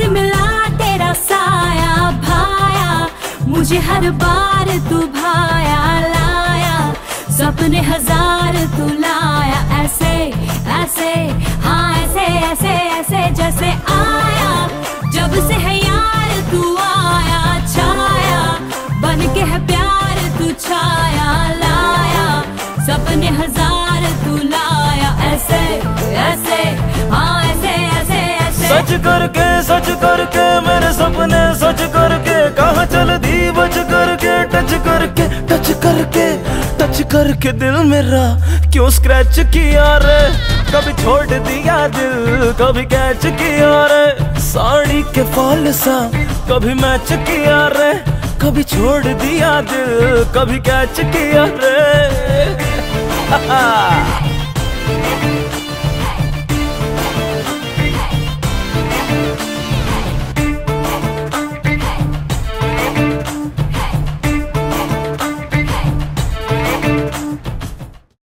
फिर मिला तेरा साया भाया, मुझे हर बार तू भाया लाया, सपने हजार तू लाया, ऐसे ऐसे हाँ ऐसे ऐसे ऐसे जैसे आया, जब से है यार तू आया छाया, बन के है प्यार तू छाया लाया, सपने हजार तू लाया, ऐसे ऐसे हाँ ऐसे ऐसे ऐसे। सच करके मेरे सपने सच करके, कहाँ चल दी बच करके, टच करके दिल मेरा क्यों स्क्रैच किया रे, कभी छोड़ दिया दिल कभी कैच किया रे, साड़ी के फॉल सा कभी मैच किया रे, कभी छोड़ दिया दिल कभी कैच किया रे।